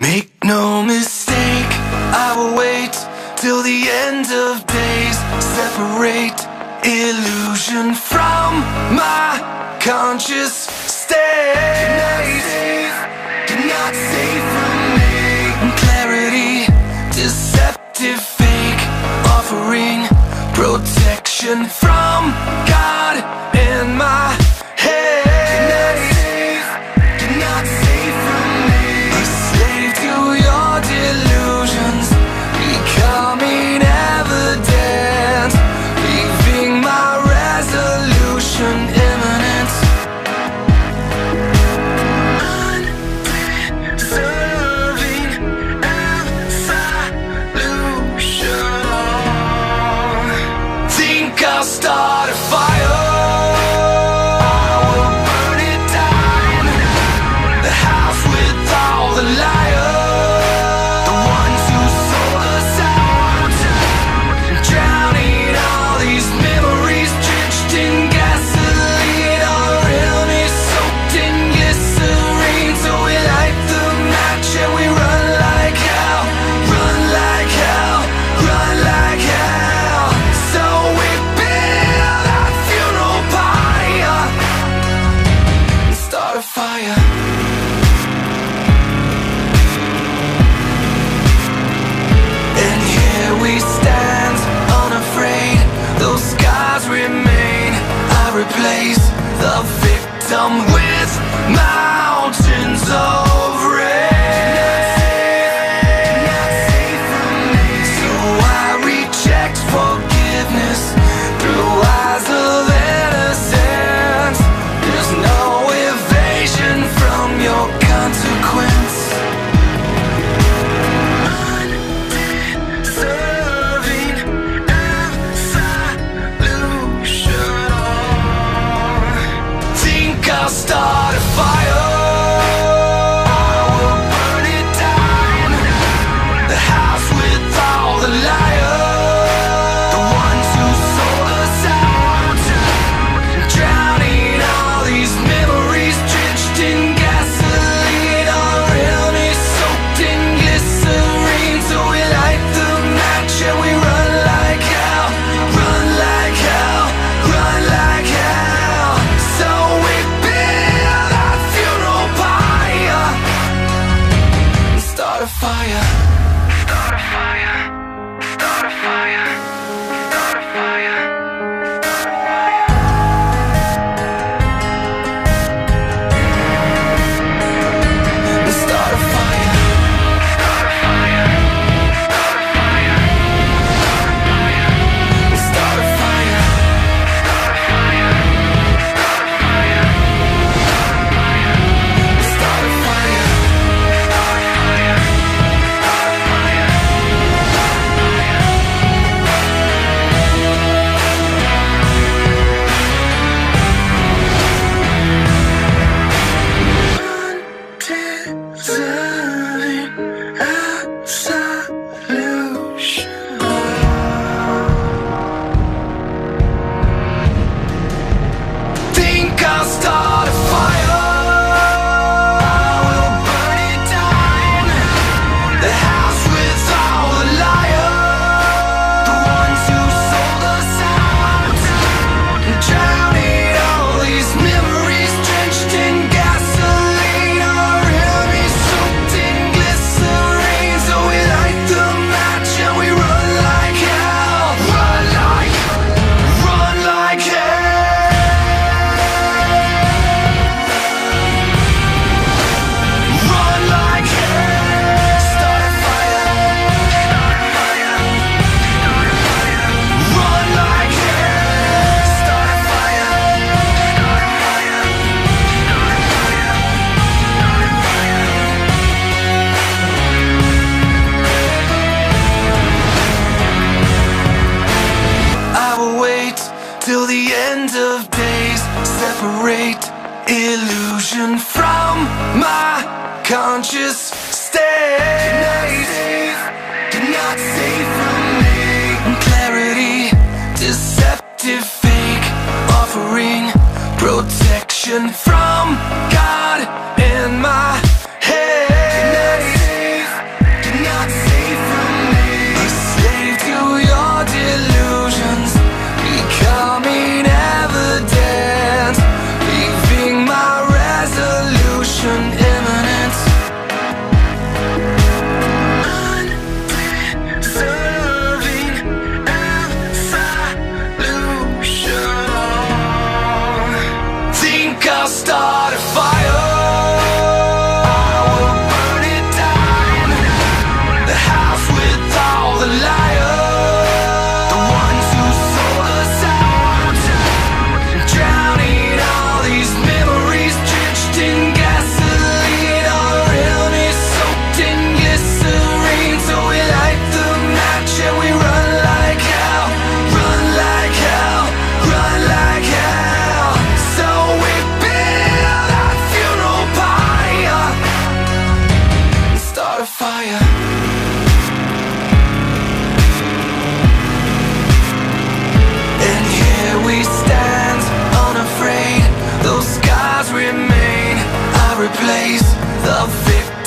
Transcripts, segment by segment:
Make no mistake, I will wait till the end of days. Separate illusion from my conscious state. Cannot save from me. Clarity, deceptive fake, offering protection from God in my head. Cannot save from me. A slave to your delusions, becoming evident, leaving my resolution imminent. Undeserving absolution. Think I'll start a fire, I will burn it down. The house with all the liars, the ones who sold us out, drowning all these memories, drenched in gasoline, our illness soaked in glycerine. So we light the match and we run like hell, run like hell, run like hell. So we build our funeral pyre and start a fire. And here we stand, unafraid. Those scars remain. I replace the victim with mountains of rain. So I reject forgiveness through eyes of innocence. There's no evasion from your consequence. Undeserving absolution. Think I'll start a fire, I will burn it down. The house with all the liars, the ones who sold us out, drowning all these memories, drenched in gasoline, our illness soaked in glycerine. So we light the match and we run like hell, run like hell, run like hell. So we build our funeral pyre and start a fire. Start a fire. Start a fire. Start a fire. Start a fire. Start a fire. Start a fire. Start a fire. Start a fire. Start a fire. Start a fire. Start a fire. Undeserving absolution. Think I'll start a fire, I will burn it down. The house with all the liars, the ones who sold us out, drowning all these memories, drenched in gasoline, our illness soaked in glycerine. So we light the match and we run like hell, run like hell. Run like hell. Start a fire. Start a fire. Start a fire. Run like hell. Start a fire. Start a fire. Start a fire. Start a fire. I will wait till the end of days. Separate illusion from my conscious state. Cannot save from me. Clarity, deceptive fake, offering protection from God in my head.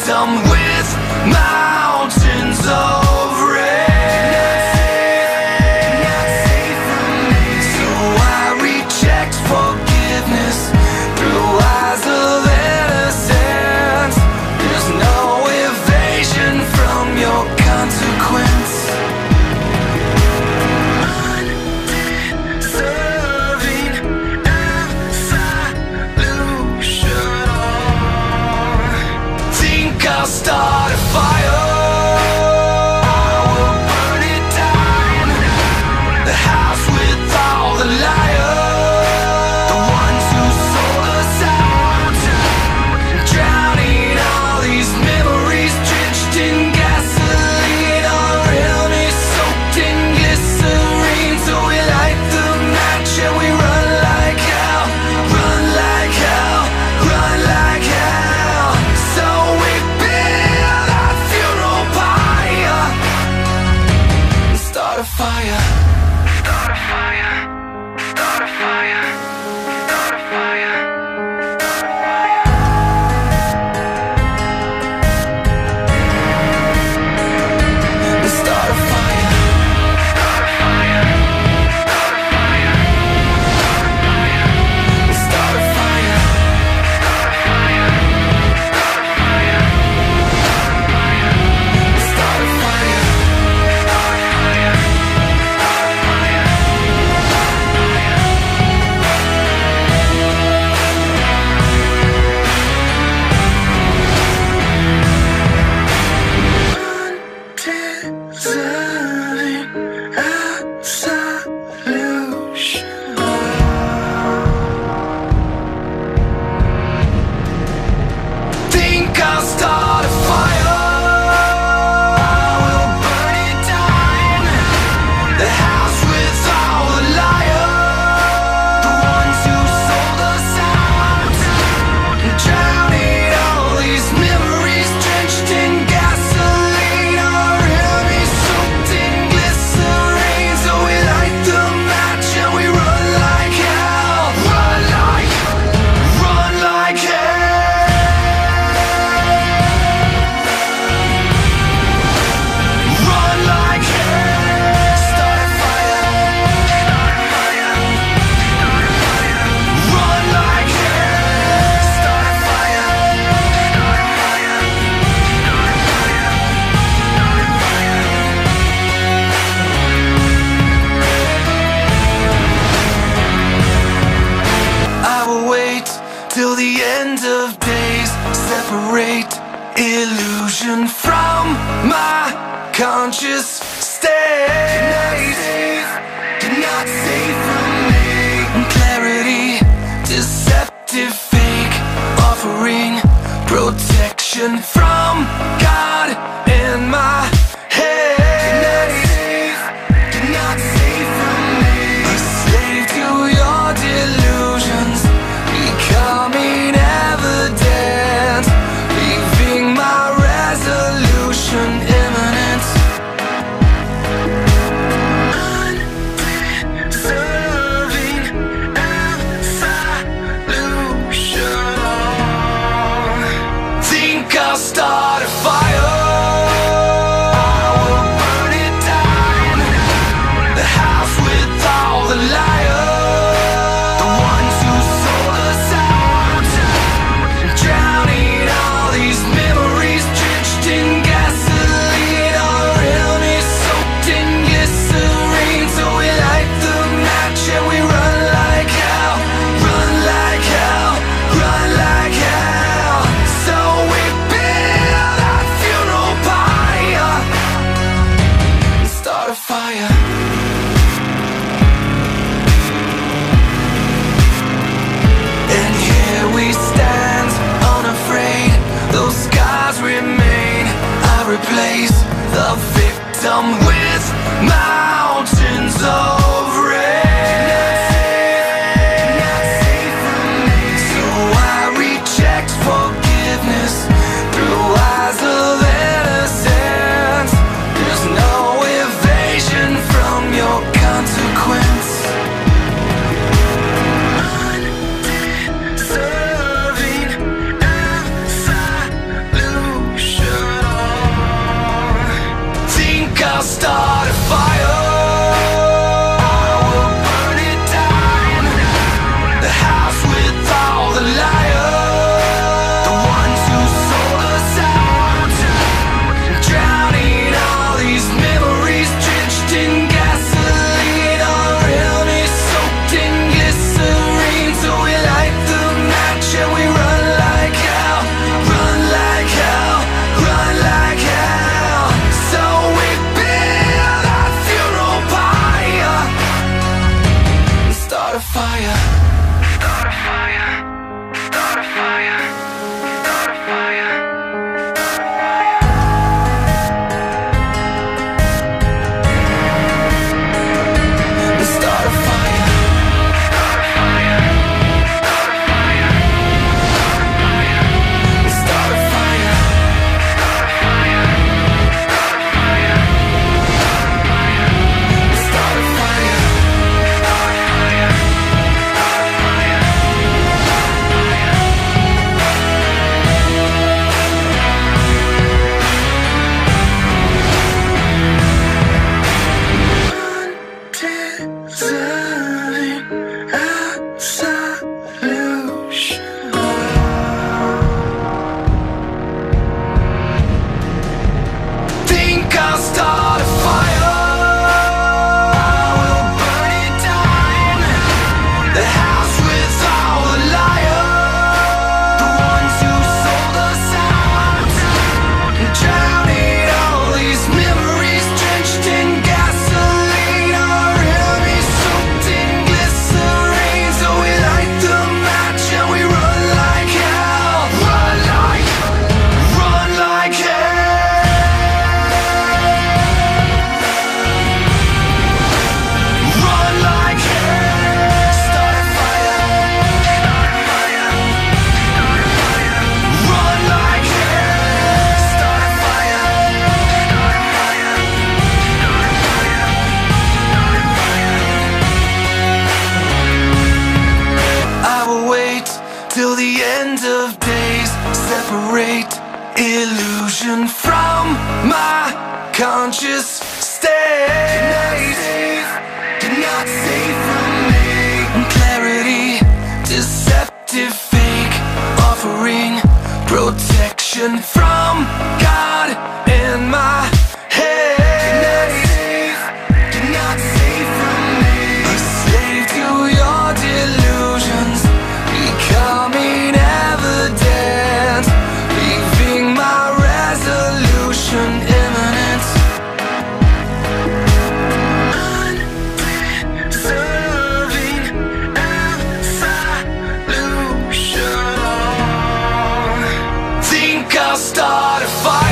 victim with mountains of rain. So I reject forgiveness through eyes of innocence. There's no evasion from your consequence. Undeserving absolution. Think I'll start a fire, I will burn it down. The house with all the liars, the ones who sold us out, drowning all these memories, drenched in gasoline, our realness soaked in glycerine. So we light the match and we run like hell, run like hell, run like hell. So we build our funeral pyre and start a fire. Start a fire, start a fire, start a fire, start a fire. Start a fire, start a fire, start a fire, start a fire, start a fire, start a fire, start a fire, start a fire. Undeserving absolution. Think I'll start a fire, I will burn it down. The house with all the liars, the ones who sold us out, drowning all these memories, drenched in gasoline, our enemies soaked in glycerine. So we light the match and we run like hell, run like hell. Run like hell. Start a fire, start a fire, start a fire. Run like hell. Start a fire, start a fire, start a fire, start a fire. I will wait till the end of days, separate illusion from my conscious state. Cannot save from me clarity, deceptive fake, offering protection from God in my head. Cannot save from me, a slave to your delusions, becoming evident, leaving my resolution imminent. Undeserving absolution. Think I'll start a fire, I will burn it down. The house with all the liars, the ones who sold us out, drowning all these memories, drenched in gasoline, our realness soaked in glycerine. So we light the match and we run like hell, run like hell, run like hell. So we build our funeral pyre and start a fire. And here we stand, unafraid. Those scars remain. I replace the victim with mountains of rain. So I reject forgiveness through eyes of innocence. There's no evasion from your consequence. Undeserving absolution. illusion from my conscious state. You're not safe from me. Clarity, deceptive, fake, offering protection from God in my head. You're not safe from me. A slave to your delusions, becoming evident, leaving my resolution imminent. Undeserving absolution. Think I'll start a fire.